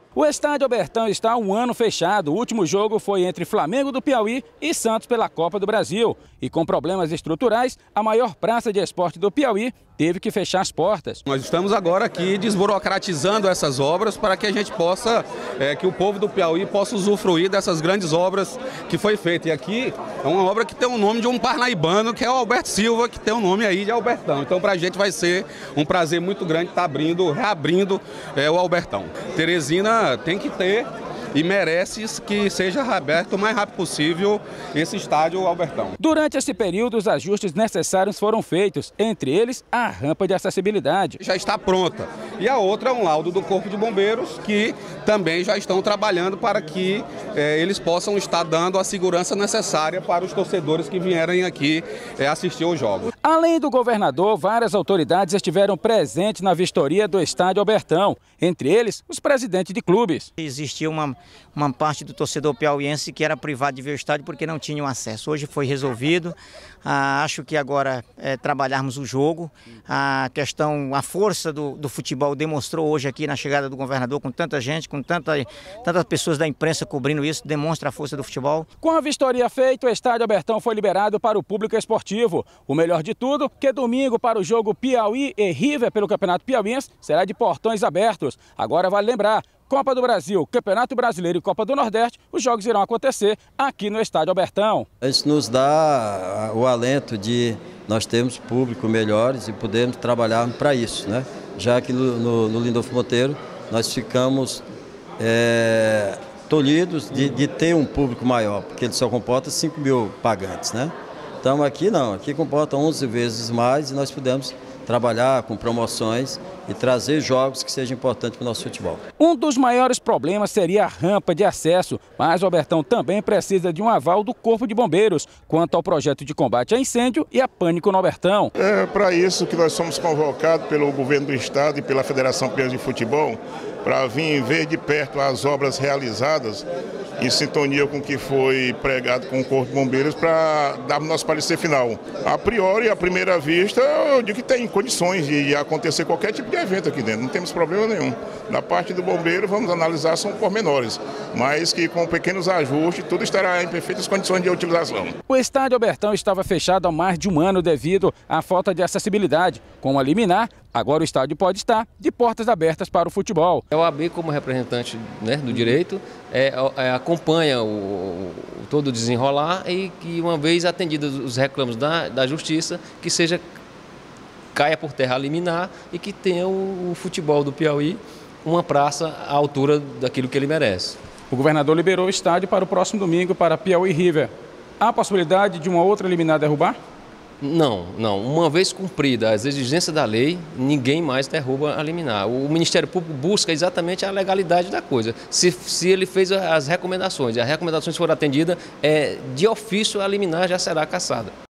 O estádio Albertão está há um ano fechado. O último jogo foi entre Flamengo do Piauí e Santos pela Copa do Brasil. E com problemas estruturais, a maior praça de esporte do Piauí teve que fechar as portas. Nós estamos agora aqui desburocratizando essas obras para que a gente possa, que o povo do Piauí possa usufruir dessas grandes obras que foi feita. E aqui é uma obra que tem o nome de um parnaibano, que é o Alberto Silva, que tem o nome aí de Albertão. Então para a gente vai ser um prazer muito grande estar reabrindo o Albertão. Teresina tem que ter e merece que seja aberto o mais rápido possível esse estádio Albertão. Durante esse período, os ajustes necessários foram feitos, entre eles a rampa de acessibilidade. Já está pronta. E a outra é um laudo do Corpo de Bombeiros, que também já estão trabalhando para que eles possam estar dando a segurança necessária para os torcedores que vierem aqui assistir aos jogos. Além do governador, várias autoridades estiveram presentes na vistoria do estádio Albertão, entre eles os presidentes de clubes. Existia uma parte do torcedor piauiense que era privado de ver o estádio porque não tinham acesso. Hoje foi resolvido. Acho que agora trabalharmos o jogo. A força do futebol demonstrou hoje aqui na chegada do governador, com tanta gente, com tantas pessoas da imprensa cobrindo isso, demonstra a força do futebol. Com a vistoria feita, o estádio Albertão foi liberado para o público esportivo. O melhor de tudo, que domingo para o jogo Piauí e River pelo Campeonato Piauiense será de portões abertos. Agora vale lembrar, Copa do Brasil, Campeonato Brasileiro e Copa do Nordeste, os jogos irão acontecer aqui no estádio Albertão. Isso nos dá o alento de nós termos público melhores e podermos trabalhar para isso, né? Já que no Lindolfo Monteiro nós ficamos tolhidos de ter um público maior, porque ele só comporta 5 mil pagantes, né? Então aqui não, aqui comporta 11 vezes mais e nós podemos trabalhar com promoções e trazer jogos que sejam importantes para o nosso futebol. Um dos maiores problemas seria a rampa de acesso, mas o Albertão também precisa de um aval do Corpo de Bombeiros quanto ao projeto de combate a incêndio e a pânico no Albertão. É para isso que nós somos convocados pelo governo do estado e pela Federação Piauiense de Futebol para vir ver de perto as obras realizadas em sintonia com o que foi pregado com o Corpo de Bombeiros para dar o nosso parecer final. A priori, à primeira vista, eu digo que tem condições de acontecer qualquer tipo de evento aqui dentro, não temos problema nenhum. Da parte do bombeiro, vamos analisar, são pormenores, mas que com pequenos ajustes, tudo estará em perfeitas condições de utilização. O estádio Albertão estava fechado há mais de um ano devido à falta de acessibilidade. Com a liminar, agora o estádio pode estar de portas abertas para o futebol. A OAB, como representante, né, do direito, acompanha todo o desenrolar e que, uma vez atendidos os reclamos da Justiça, que caia por terra a liminar e que tenha o futebol do Piauí uma praça à altura daquilo que ele merece. O governador liberou o estádio para o próximo domingo para Piauí River. Há possibilidade de uma outra liminar derrubar? Não. Uma vez cumprida as exigências da lei, ninguém mais derruba a liminar. O Ministério Público busca exatamente a legalidade da coisa. Se ele fez as recomendações e as recomendações foram atendidas, de ofício a liminar já será cassada.